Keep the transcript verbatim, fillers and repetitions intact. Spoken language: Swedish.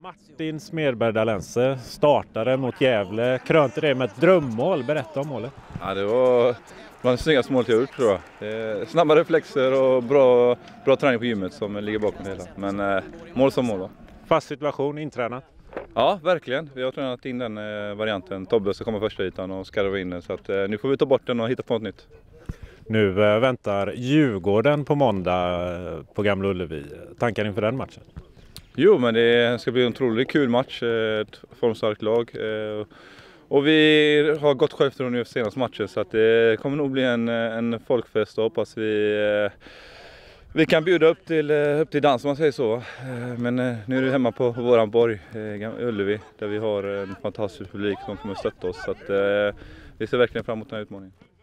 Martin Smedberg Dalense startade mot Gävle, krönte det med ett drömmål. Berätta om målet. Ja, det var bland det snyggaste målet jag gjort, tror jag. Det är snabba reflexer och bra, bra träning på gymmet som ligger bakom det hela. Men eh, mål som mål då. Fast situation, intränat. Ja, verkligen. Vi har tränat in den eh, varianten. Tobbe ska komma första ytan och skarva in den. Så att, eh, nu får vi ta bort den och hitta på något nytt. Nu eh, väntar Djurgården på måndag eh, på Gamla Ullevi. Tankar inför den matchen? Jo, men det ska bli en otroligt kul match. Ett formstarkt lag. Och vi har gått självförtroende nu senaste matchen, så att det kommer nog bli en, en folkfest och hoppas vi, vi kan bjuda upp till, upp till dans, om man säger så. Men nu är det hemma på våran borg, Ullevi, där vi har en fantastisk publik som kommer att stötta oss. Så att vi ser verkligen fram emot den här utmaningen.